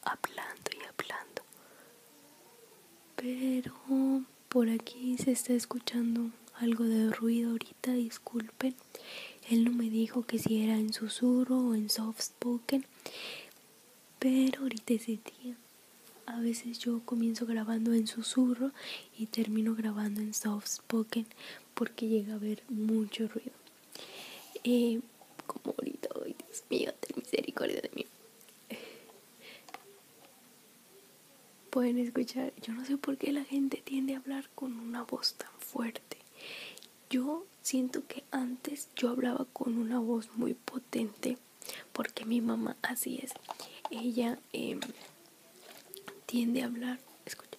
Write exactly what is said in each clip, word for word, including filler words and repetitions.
hablando y hablando. Pero por aquí se está escuchando algo de ruido ahorita, disculpen. Él no me dijo que si era en susurro o en soft spoken, pero ahorita ese día. A veces yo comienzo grabando en susurro y termino grabando en soft spoken porque llega a haber mucho ruido. Eh, como ahorita, ay Dios mío, ten misericordia de mí. Pueden escuchar, yo no sé por qué la gente tiende a hablar con una voz tan fuerte. Yo siento que antes yo hablaba con una voz muy potente porque mi mamá así es. Ella eh, tiende a hablar, escucha.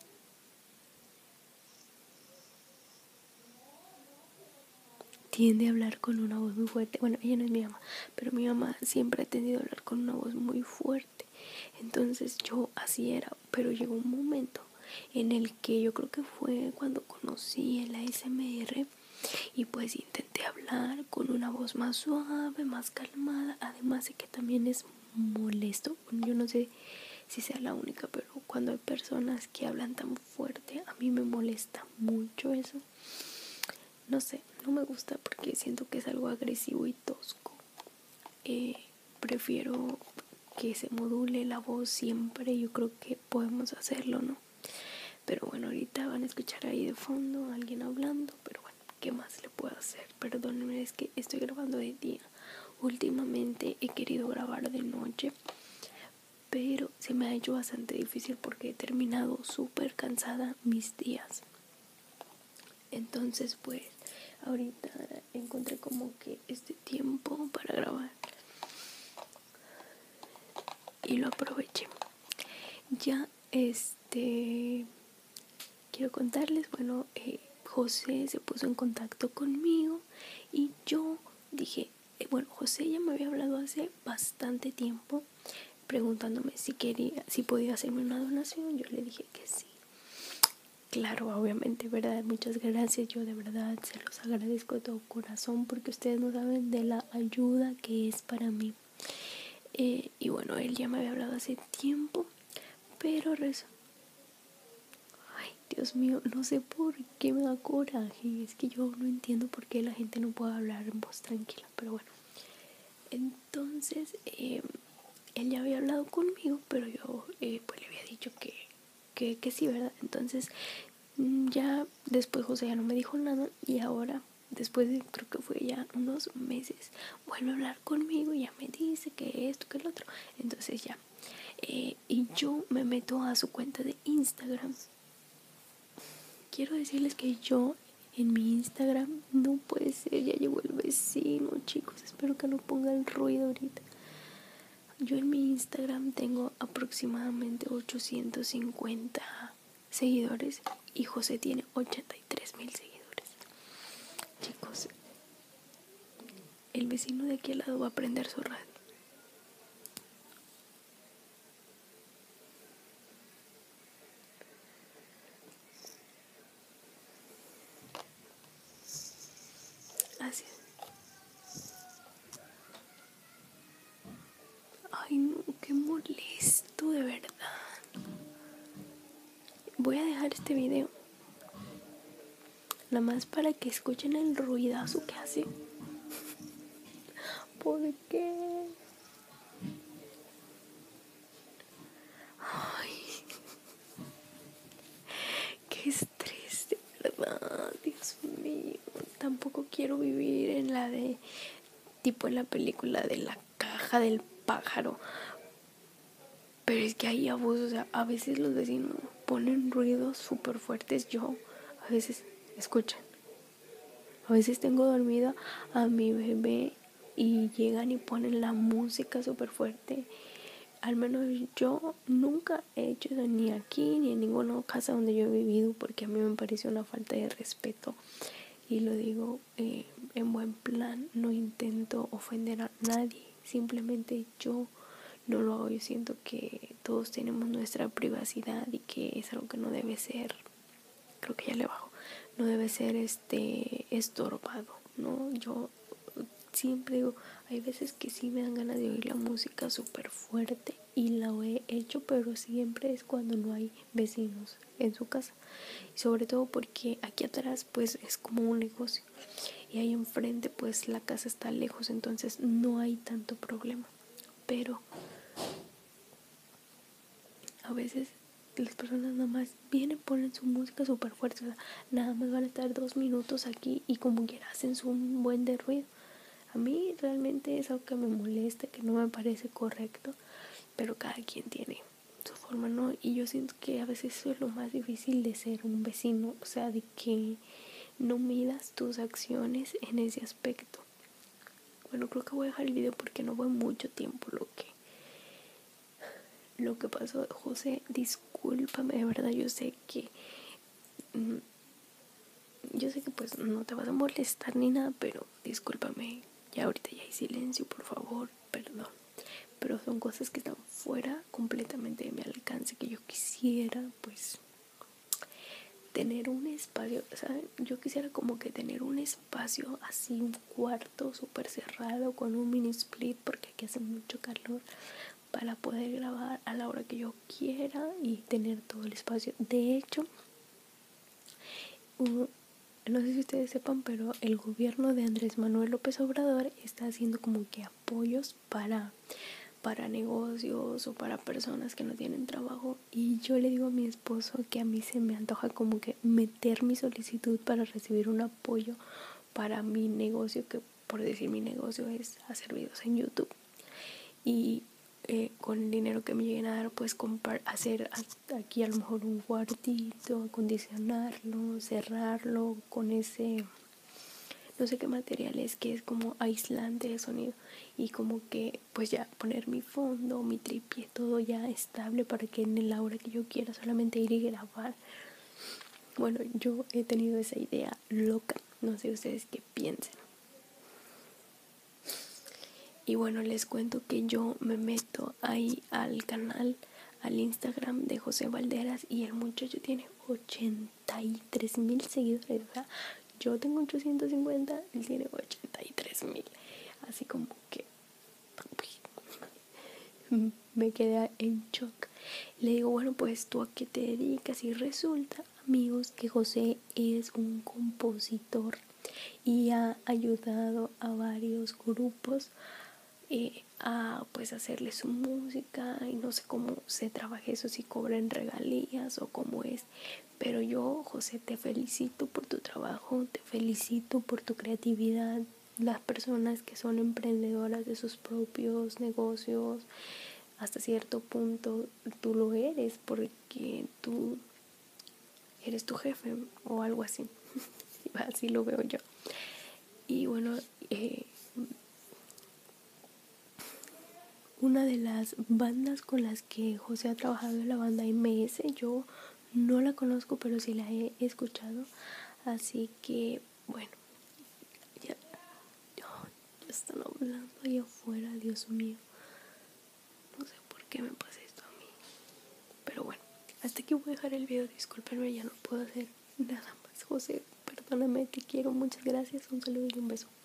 Tiende a hablar con una voz muy fuerte. Bueno, ella no es mi mamá, pero mi mamá siempre ha tendido a hablar con una voz muy fuerte. Entonces yo así era, pero llegó un momento en el que yo creo que fue cuando conocí el A S M R y pues intenté hablar con una voz más suave, más calmada, además de que también es molesto. Yo no sé si sea la única, pero cuando hay personas que hablan tan fuerte, a mí me molesta mucho eso. No sé, no me gusta porque siento que es algo agresivo y tosco. Eh, prefiero que se module la voz siempre. Yo creo que podemos hacerlo, ¿no? Pero bueno, ahorita van a escuchar ahí de fondo a alguien hablando, pero bueno, ¿qué más le puedo hacer? Perdónenme, es que estoy grabando de día. Últimamente he querido grabar de noche, pero se me ha hecho bastante difícil porque he terminado súper cansada mis días. Entonces pues ahorita encontré como que este tiempo para grabar y lo aproveché. Ya este quiero contarles, bueno, eh, José se puso en contacto conmigo y yo dije, eh, bueno, José ya me había hablado hace bastante tiempo preguntándome si quería, si podía hacerme una donación. Yo le dije que sí. Claro, obviamente, ¿verdad? Muchas gracias, yo de verdad se los agradezco de todo corazón porque ustedes no saben de la ayuda que es para mí. Eh, y bueno, él ya me había hablado hace tiempo, pero resulta... Ay, Dios mío, no sé por qué me da coraje. Es que yo no entiendo por qué la gente no puede hablar en voz tranquila, pero bueno. Entonces, eh, él ya había hablado conmigo, pero yo eh, pues le había dicho que, que, que sí, ¿verdad? Entonces, ya después José ya no me dijo nada y ahora, después de creo que fue ya unos meses, vuelve a hablar conmigo y ya me dice que esto, que el otro. Entonces ya, eh, y yo me meto a su cuenta de Instagram. Quiero decirles que yo en mi Instagram, no puede ser, ya llegó el vecino, chicos, espero que no ponga el ruido ahorita. Yo en mi Instagram tengo aproximadamente ochocientos cincuenta seguidores y José tiene ochenta y tres mil seguidores. Chicos, el vecino de aquí al lado va a prender su radio. Así es. Ay no, qué molesto, de verdad. Voy a dejar este video nada más para que escuchen el ruidazo que hace. ¿Por qué? Ay, qué estrés, de verdad, Dios mío. Tampoco quiero vivir en la de, tipo en la película de la caja del pájaro. Pero es que hay abusos, o sea, a veces los vecinos ponen ruidos súper fuertes. Yo a veces, escuchan, a veces tengo dormida a mi bebé y llegan y ponen la música súper fuerte. Al menos yo nunca he hecho eso, ni aquí ni en ninguna casa donde yo he vivido, porque a mí me parece una falta de respeto. Y lo digo eh, en buen plan, no intento ofender a nadie, simplemente yo no lo hago. Yo siento que todos tenemos nuestra privacidad y que es algo que no debe ser, creo que ya le bajo, no debe ser este estorbado, ¿no? Yo siempre digo, hay veces que sí me dan ganas de oír la música súper fuerte y la he hecho, pero siempre es cuando no hay vecinos en su casa. Y sobre todo porque aquí atrás pues es como un negocio y ahí enfrente pues la casa está lejos, entonces no hay tanto problema. Pero a veces las personas nada más vienen, ponen su música súper fuerte, o sea, nada más van a estar dos minutos aquí y como quiera hacen un buen de ruido. A mí realmente es algo que me molesta, que no me parece correcto, pero cada quien tiene su forma, ¿no? Y yo siento que a veces eso es lo más difícil de ser un vecino, o sea, de que no midas tus acciones en ese aspecto. Bueno, creo que voy a dejar el video porque no fue mucho tiempo lo que lo que pasó. José, discúlpame, de verdad, yo sé que yo sé que pues no te vas a molestar ni nada, pero discúlpame, ya ahorita ya hay silencio, por favor, perdón. Pero son cosas que están fuera completamente de mi alcance, que yo quisiera pues tener un espacio, ¿saben? Yo quisiera como que tener un espacio así, un cuarto súper cerrado con un mini split, porque aquí hace mucho calor, para poder grabar a la hora que yo quiera y tener todo el espacio. De hecho, uh, no sé si ustedes sepan, pero el gobierno de Andrés Manuel López Obrador está haciendo como que apoyos para para negocios o para personas que no tienen trabajo, y yo le digo a mi esposo que a mí se me antoja como que meter mi solicitud para recibir un apoyo para mi negocio, que por decir mi negocio es hacer videos en YouTube, y eh, con el dinero que me lleguen a dar pues comprar, hacer aquí a lo mejor un cuartito, acondicionarlo, cerrarlo con ese no sé qué material es, que es como aislante de sonido, y como que pues ya poner mi fondo, mi tripié, todo ya estable para que en la hora que yo quiera solamente ir y grabar. Bueno, yo he tenido esa idea loca, no sé ustedes qué piensen. Y bueno, les cuento que yo me meto ahí al canal, al Instagram de José Valderas, y el muchacho tiene ochenta y tres mil seguidores, o sea, yo tengo ochocientos cincuenta, él tiene ochenta y tres mil, así como que me quedé en shock. Le digo, bueno, pues ¿tú a qué te dedicas? Y resulta, amigos, que José es un compositor y ha ayudado a varios grupos eh, a pues hacerle su música, y no sé cómo se trabaja eso, si cobran regalías o cómo es. Pero yo, José, te felicito por tu trabajo, te felicito por tu creatividad. Las personas que son emprendedoras de sus propios negocios, hasta cierto punto tú lo eres, porque tú eres tu jefe o algo así. Así lo veo yo. Y bueno, eh, una de las bandas con las que José ha trabajado es la banda M S. Yo no la conozco, pero sí la he escuchado. Así que, bueno, ya, ya, ya están hablando ahí afuera, Dios mío. No sé por qué me pasa esto a mí. Pero bueno, hasta aquí voy a dejar el video. Discúlpenme, ya no puedo hacer nada más. José, perdóname, te quiero. Muchas gracias. Un saludo y un beso.